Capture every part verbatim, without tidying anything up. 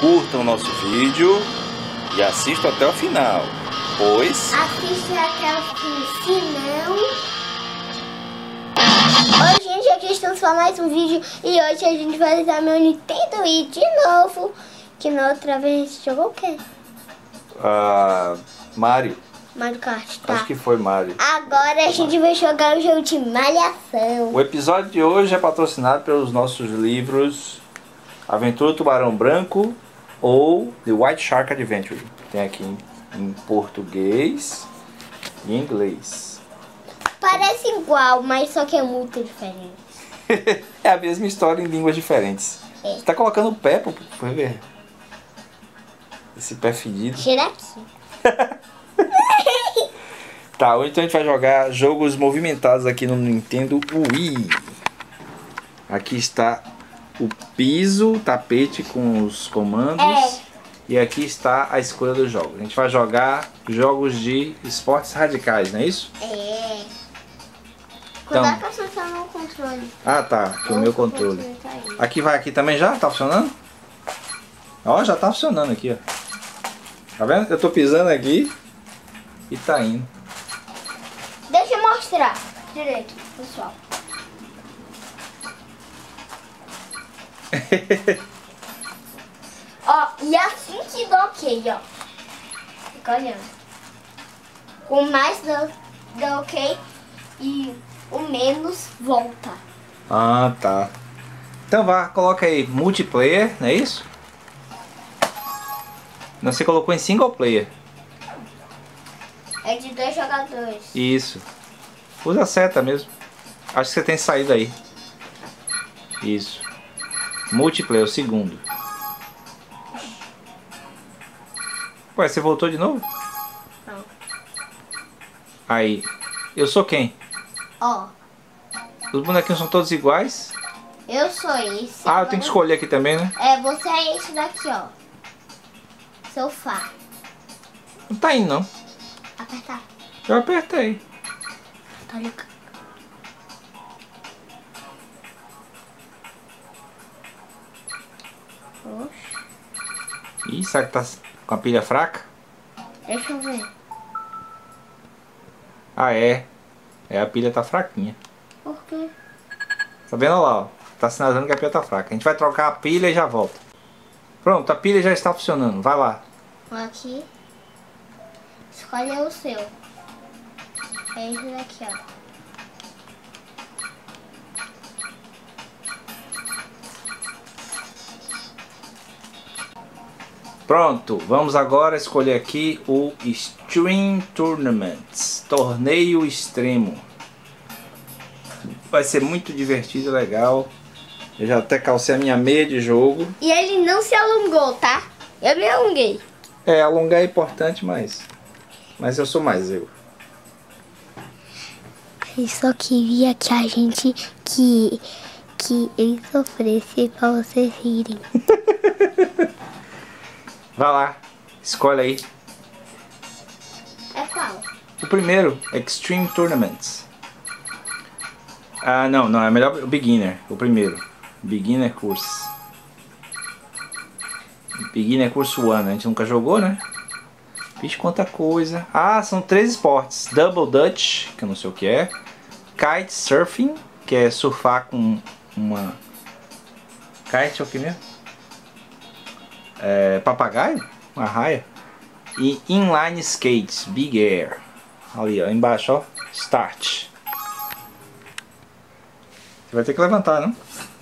curtam o nosso vídeo e assistam até o final, pois... Assiste até o fim, se não... Oi gente, aqui estamos para mais um vídeo e hoje a gente vai usar meu Nintendo Wii de novo. Que na outra vez a gente jogou o quê? Ah, Mario. Mario Kart, tá? Acho que foi Mario. Agora a gente vai jogar o jogo de Malhação. O episódio de hoje é patrocinado pelos nossos livros Aventura Tubarão Branco ou The White Shark Adventure. Tem aqui em, em português e em inglês. Parece igual, mas só que é muito diferente. É a mesma história em línguas diferentes. É. Você tá colocando o pé pra ver? Esse pé fedido. Tira aqui. Tá, hoje então a gente vai jogar jogos movimentados aqui no Nintendo Wii. Aqui está o piso, o tapete com os comandos. É. E aqui está a escolha dos jogos. A gente vai jogar jogos de esportes radicais, não é isso? É. Então. Cuidado pra acertar no controle. Ah, tá. Aqui o meu controle. Tá aí. Aqui vai aqui também já? Tá funcionando? Ó, já tá funcionando aqui, ó. Tá vendo? Eu tô pisando aqui e tá indo. Deixa eu mostrar direito, pessoal. Ó, e assim que dá ok, ó. Fica olhando. O mais dá, dá ok e o menos volta. Ah, tá. Então vá, coloca aí multiplayer, não é isso? Não, você colocou em single player. É de dois jogadores. Isso. Usa a seta mesmo. Acho que você tem saído aí. Isso. Multiplayer, o segundo. Ué, você voltou de novo? Não. Aí. Eu sou quem? Ó, Os bonequinhos são todos iguais? eu sou esse. Ah, eu tenho que escolher aqui também, né? É, você é esse daqui, ó. Sofá. Não tá indo, não. Apertar. Eu apertei. Tá ligado. Ih, será que tá com a pilha fraca? Deixa eu ver. Ah, é. É, a pilha tá fraquinha. Por quê? Tá vendo lá, ó? Tá sinalizando que a pilha tá fraca. A gente vai trocar a pilha e já volta. Pronto, a pilha já está funcionando. Vai lá. Aqui. Escolhe o seu. É esse daqui, ó. Pronto, vamos agora escolher aqui o Extreme Tournaments. Torneio Extremo. Vai ser muito divertido e legal. Eu já até calcei a minha meia de jogo. E ele não se alongou, tá? Eu me alonguei. É, alongar é importante, mas... Mas eu sou mais eu. Eu só queria que a gente... Que... Que ele sofresse pra vocês rirem. Vai lá, escolhe aí. É qual? O primeiro, Extreme Tournaments. Ah, não, não, é melhor o Beginner, o primeiro. Beginner Course. Beginner Course One, a gente nunca jogou, né? Vixe, quanta coisa. Ah, são três esportes. Double Dutch, que eu não sei o que é. Kite Surfing, que é surfar com uma... Kite é o que mesmo? É, papagaio? Uma raia. E Inline Skates, Big Air. Ali, ó, embaixo, ó. Start. Você vai ter que levantar, não?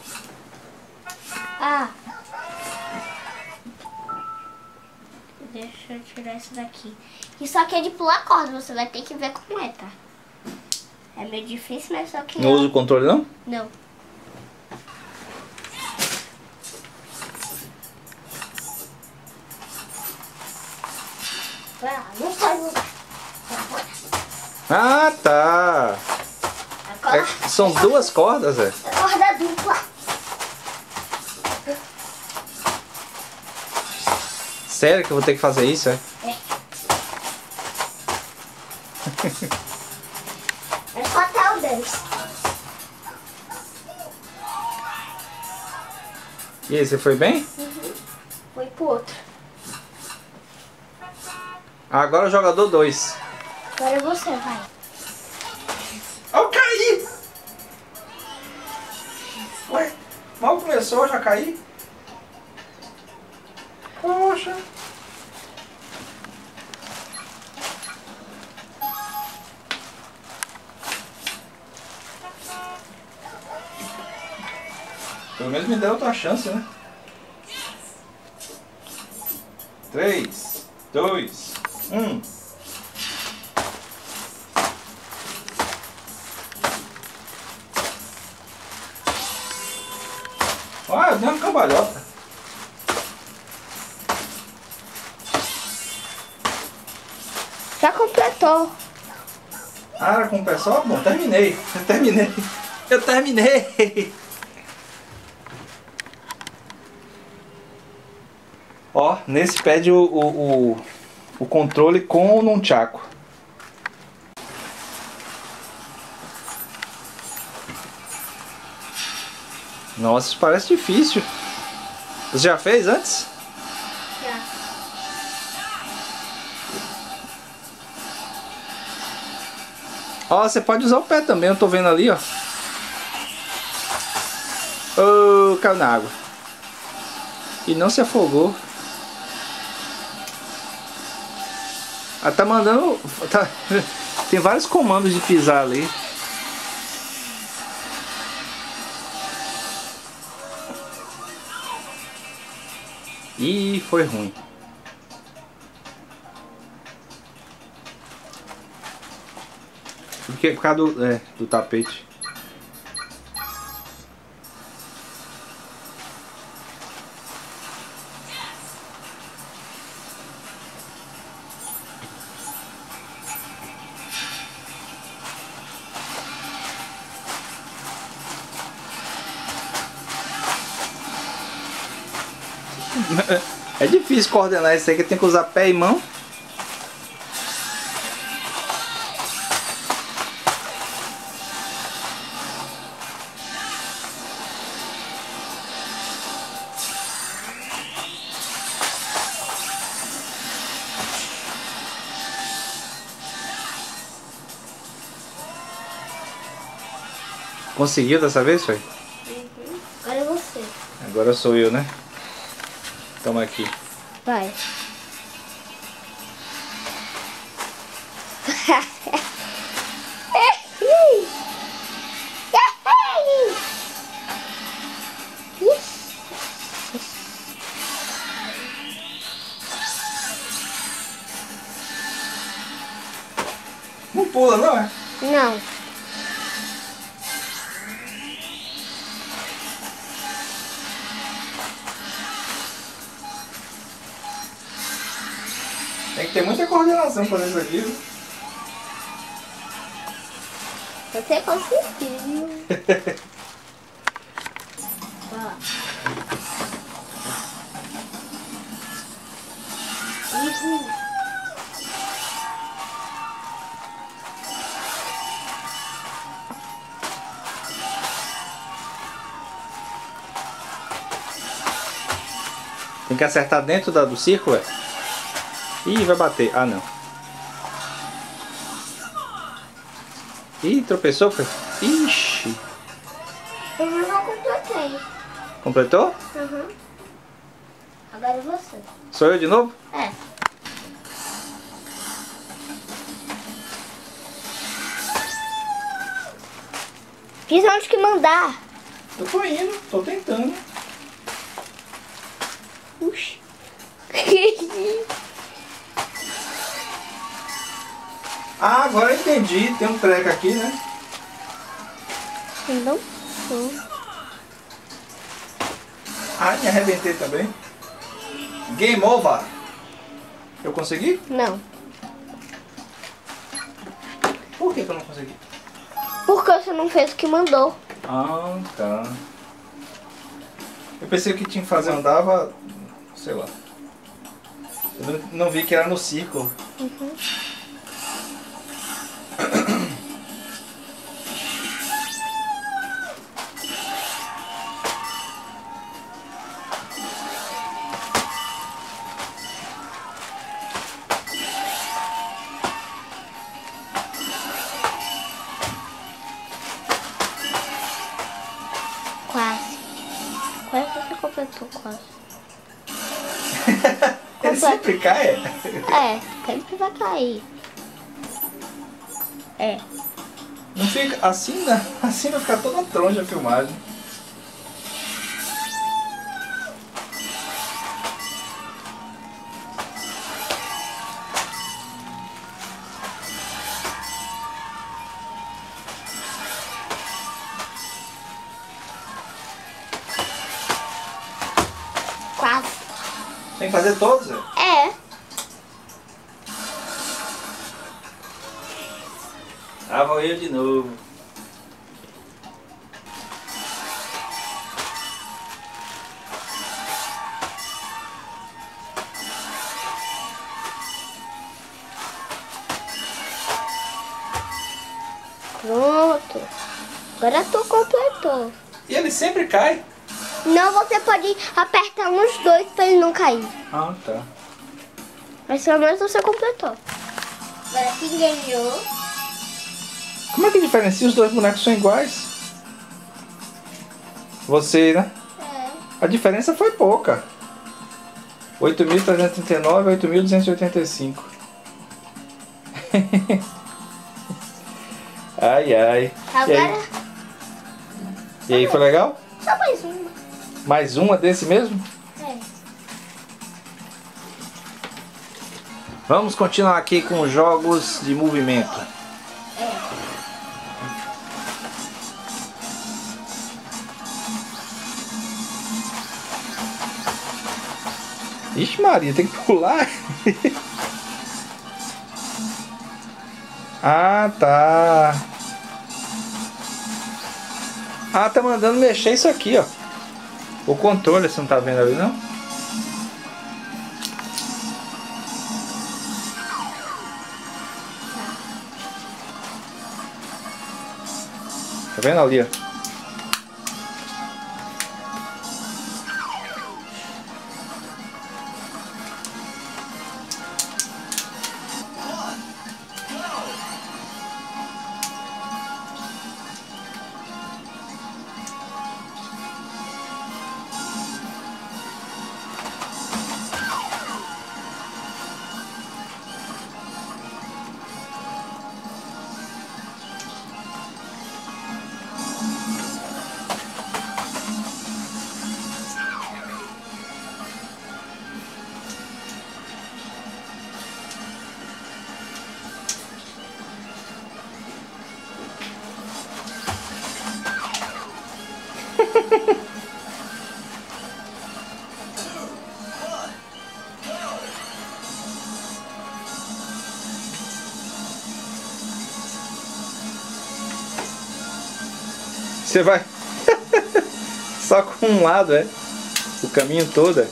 Ah. Deixa eu tirar isso daqui. Isso aqui é de pular corda, você vai ter que ver como é, tá? É meio difícil, mas só que... Não usa o controle, não? Não. Ah, não faz o... Ah, tá. Agora É, são duas cordas, é? é corda dupla. Sério que eu vou ter que fazer isso, é? É. É só até o dez. E aí, você foi bem? Uhum. Foi pro outro. Agora o jogador dois. Agora é você, vai. Eu caí! Ué, mal começou, já caí? Poxa. Pelo menos me deu outra chance, né? três, dois, um. Ah, eu dei uma cambalhota. Já completou. Ah, era com o pé só? Bom, terminei. Eu terminei. Eu terminei. Ó, nesse pede o, o, o, o controle com o nunchaku. Nossa, isso parece difícil. Você já fez antes? Já. Ó, você pode usar o pé também, eu tô vendo ali, ó. Oh, caiu na água. E não se afogou. Ah, tá mandando... Tá, tem vários comandos de pisar ali. Ih, foi ruim. Porque, por causa do, é, do tapete. É difícil coordenar isso aí, que tem que usar pé e mão. Conseguiu dessa vez, foi? Uhum. Agora é você. Agora sou eu, né? Toma aqui. Vai. Não pula, não é? Não. Tem que ter muita coordenação pra fazer isso aqui, viu? Você conseguiu. Ó. Uhum. Tem que acertar dentro da, do círculo, é? Ih, vai bater. Ah, não. Ih, tropeçou, foi? Ixi. Eu não completei. Completou? Uhum. Agora é você. Sou eu de novo? É. Fiz onde que mandar. Eu tô indo, tô tentando. Puxa. Ah, agora eu entendi. Tem um treco aqui, né? Não sou. Ah, me arrebentei também. Game over. Eu consegui? Não. Por que que eu não consegui? Porque você não fez o que mandou. Ah, tá. Eu pensei que tinha que fazer, andava, sei lá. Eu não, não vi que era no círculo. Uhum. Quase. Quase você completou, quase. Ele sempre cai? É, sempre vai cair. É. Não fica assim, né? Assim vai ficar toda troncha a filmagem. Quase. Tem que fazer todos? É. Ah, vou eu de novo. Pronto. Agora tu completou. E ele sempre cai. Não, você pode apertar nos dois pra ele não cair. Ah, tá. Mas pelo menos você completou. Agora quem ganhou? Como é que diferencia? Os dois bonecos são iguais. Você, né? É. A diferença foi pouca. oito mil trezentos e trinta e nove a oito mil duzentos e oitenta e cinco. Ai, ai. Agora... E aí? E aí, foi legal? Só mais uma. Mais uma desse mesmo? É. Vamos continuar aqui com jogos de movimento. É. Ixi Maria, tem que pular. Ah, tá. Ah, tá mandando mexer isso aqui, ó. O controle, você não tá vendo ali, não? Tá vendo ali, ó? Você vai só com um lado, é? O caminho todo. É?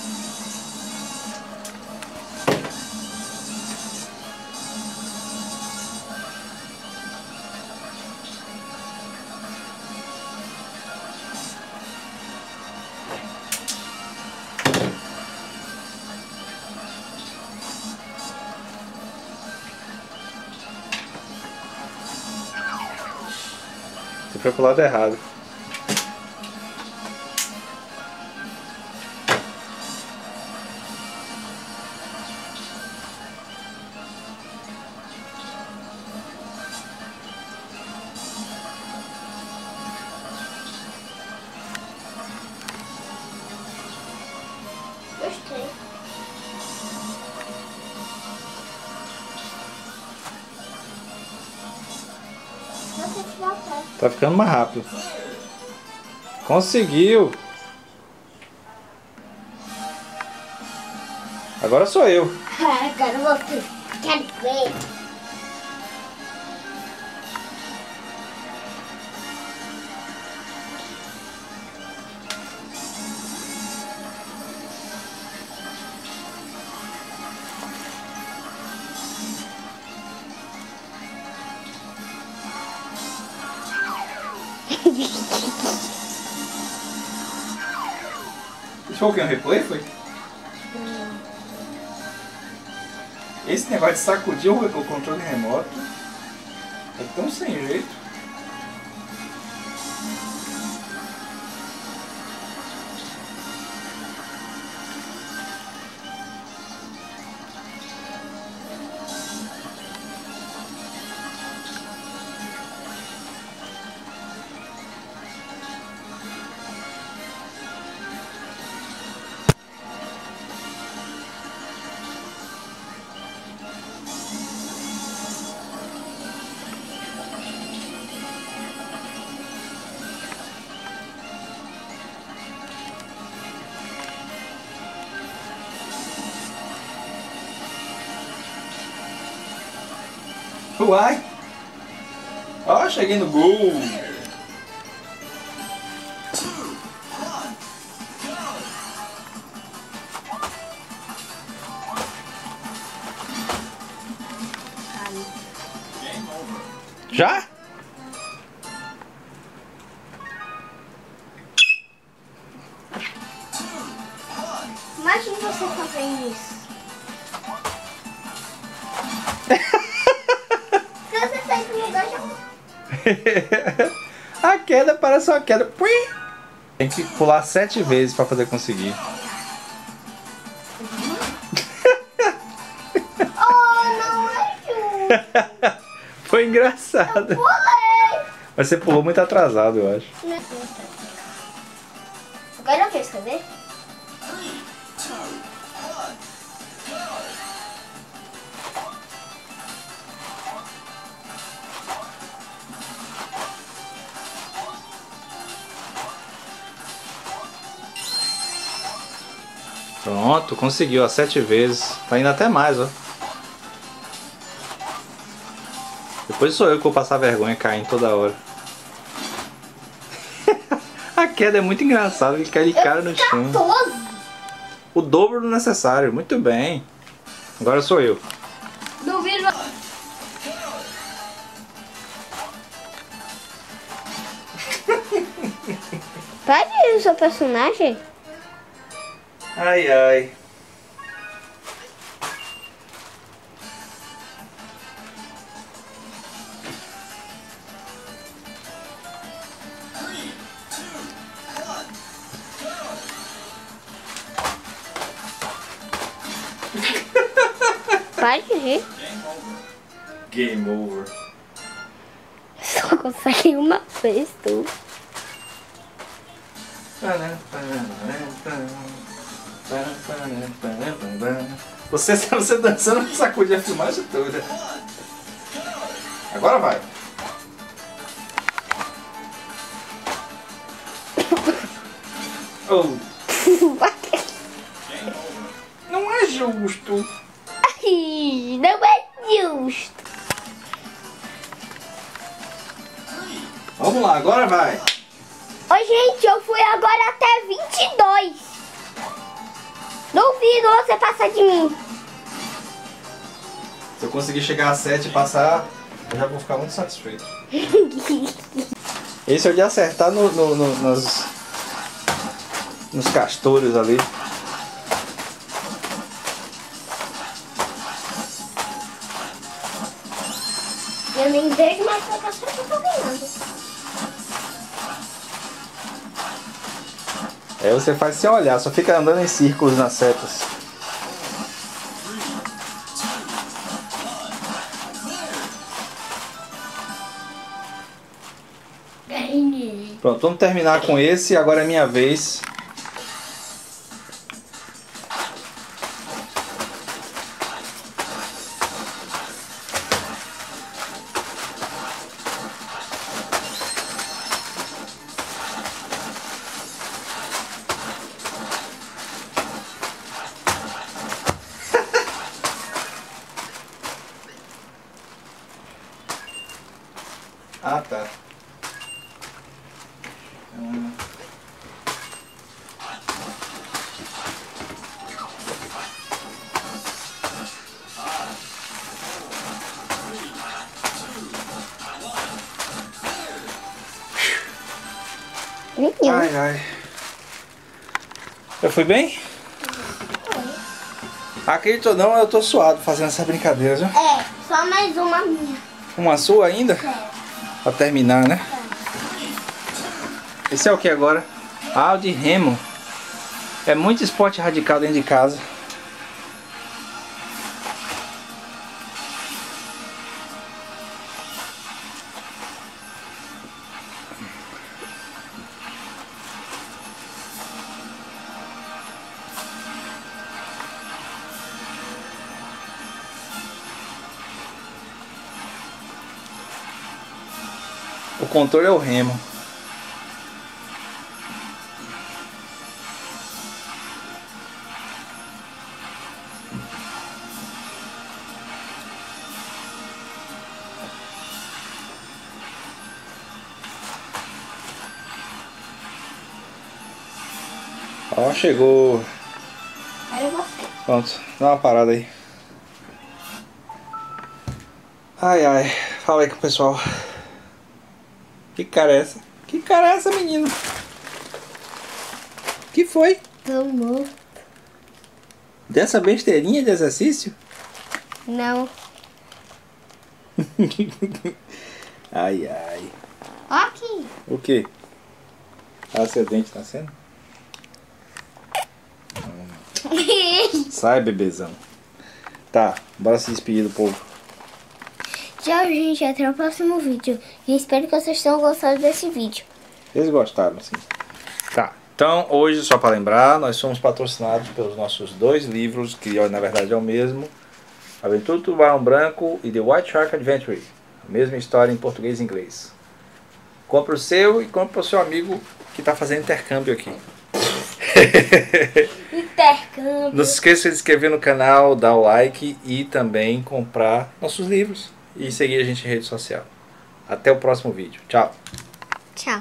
Você foi pro lado errado. Gostei. Tá ficando mais rápido. Conseguiu. Agora sou eu. Agora você. Quero ver. Isso foi o que? Um replay, foi? Hum. Esse negócio de sacudir o o controle remoto é tão sem jeito. Uai! Ó, cheguei no gol! Já? Imagina você fazendo isso. Se você sair do lugar, já... A queda parece uma queda. Pui! Tem que pular sete vezes pra poder conseguir. Oh, não é justo. Foi engraçado. Pulei. Mas você pulou muito atrasado, eu acho. Agora eu quero escrever. Pronto, conseguiu, ó, sete vezes. Tá indo até mais, ó. Depois sou eu que vou passar vergonha caindo toda hora. A queda é muito engraçada, ele cai de cara no chão. O dobro do necessário, muito bem. Agora sou eu. Duvido. Pode o seu personagem? Ai, ai. Pode rir. Game over. Só consegue uma vez, tu. Você você dançando sacude a filmagem toda. Agora vai. Oh. Não é justo. Ai, não é justo. Vamos lá, agora vai. Ô, gente, eu fui agora até vinte e dois. Duvido você passar de mim. Se eu conseguir chegar a sete e passar, eu já vou ficar muito satisfeito. Esse é o de acertar no, no, no, nos, nos castores ali. Eu nem vejo mais pra passar que eu tô ganhando. Aí você faz sem olhar, só fica andando em círculos nas setas. Ganhei. Pronto, vamos terminar com esse, agora é minha vez. Ah, tá. Hum. Ai, ai. Eu fui bem? Acredito ou não, eu tô suado fazendo essa brincadeira, viu? É, só mais uma minha. Uma sua ainda? É. Pra terminar, né? Esse é o que agora? Ah, o de remo. É muito esporte radical dentro de casa. O controle é o remo. Ó, chegou. Era você. Pronto, dá uma parada aí. Ai, ai. Fala aí com o pessoal. Que cara é essa? Que cara é essa, menino? Que foi? Tomou. Dessa besteirinha de exercício? Não. Ai, ai. Ó aqui. O que? Ah, seu dente tá sendo? Sai, bebezão. Tá, bora se despedir do povo. Tchau, gente. Até o próximo vídeo. E espero que vocês tenham gostado desse vídeo. Eles gostaram, sim. Tá, então hoje, só para lembrar, nós somos patrocinados pelos nossos dois livros, que na verdade é o mesmo. Aventura do Tubarão Branco e The White Shark Adventure. A mesma história em português e inglês. Compre o seu e compre para o seu amigo que está fazendo intercâmbio aqui. Intercâmbio. Não se esqueça de se inscrever no canal, dar o like e também comprar nossos livros. E seguir a gente em rede social. Até o próximo vídeo. Tchau. Tchau.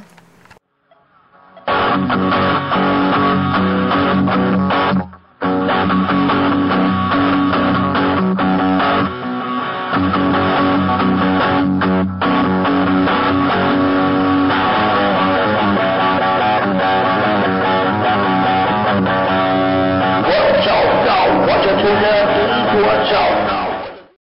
Watch out now, watch it